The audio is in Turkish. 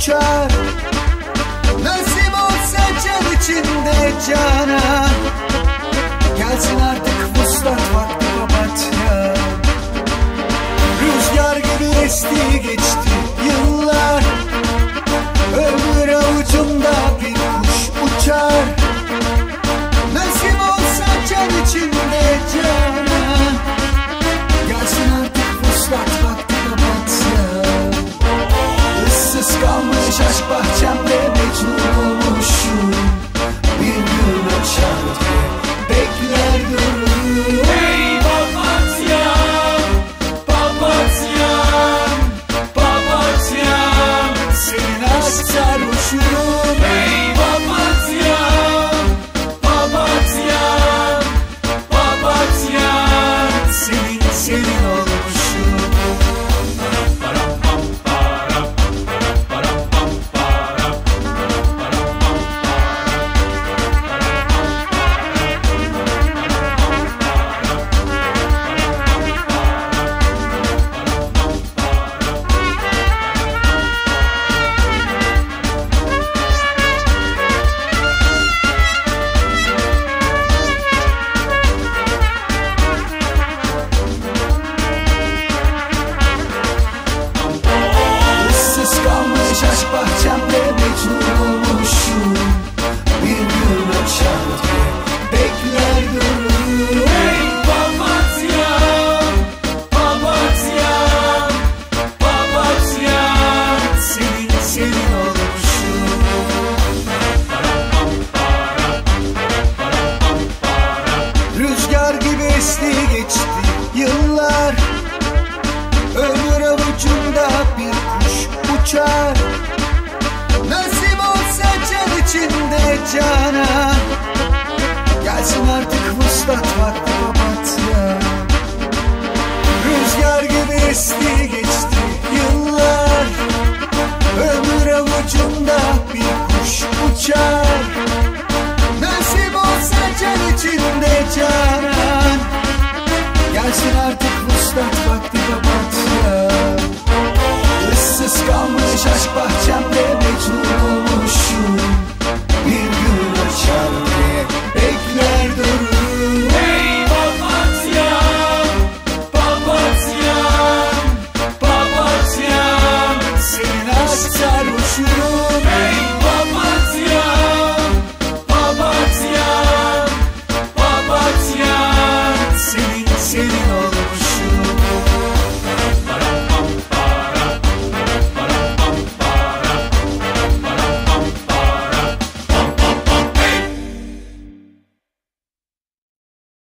uçar. Nasip olsa can içinde canan, gelsin artık vuslat vakti papatya. Rüzgar gibi esti geçti yıllar, ömür avucumda bir kuş uçar. Nasip olsa can içinde canan, gelsin artık vuslat vakti papatya. Issız kalmış aşk bahçemde mecnun olmuşum. Bir gün açar diye bekler dururum. Hey papatyam, papatyam, papatyam, Senin aşk sarhoşum. hey papatyam, papatyam, papatyam. Senin olmuşum. Param pam param, param pam param, param pam Issız kalmış aşk bahçemde mecnun olmuşum. Bir gün açar diye bekler dururum. hey papatyam, papatyam, papatyam. Senin olmuşum. Rüzgar gibi esti geçti yıllar, ömür avucumda bir kuş uçar. Nasip olsa can içinde canan, gelsin artık vuslat vakti papatya. Rüzgar gibi esti geçti yıllar, ömür avucumda bir kuş uçar. Nasip olsa can içinde canan, gelsin artık vuslat vakti papatya. Issız kalmış aşk bahçemde mecnun